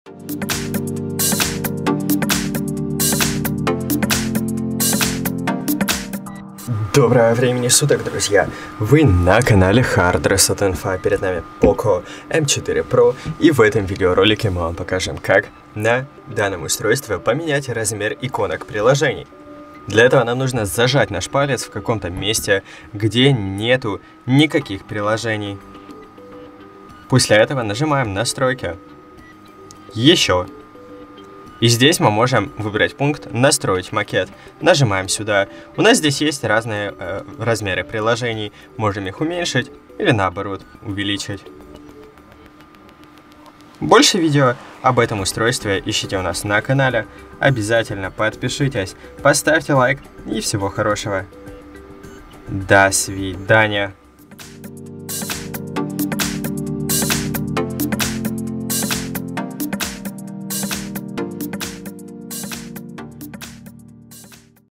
Доброго времени суток, друзья! Вы на канале Hard Reset Info. Перед нами Poco M4 Pro, и в этом видеоролике мы вам покажем, как на данном устройстве поменять размер иконок приложений. Для этого нам нужно зажать наш палец в каком-то месте, где нету никаких приложений. После этого нажимаем «Настройки», «Еще». И здесь мы можем выбрать пункт «Настроить макет». Нажимаем сюда. У нас здесь есть разные размеры приложений. Можем их уменьшить или наоборот увеличить. Больше видео об этом устройстве ищите у нас на канале. Обязательно подпишитесь, поставьте лайк и всего хорошего. До свидания.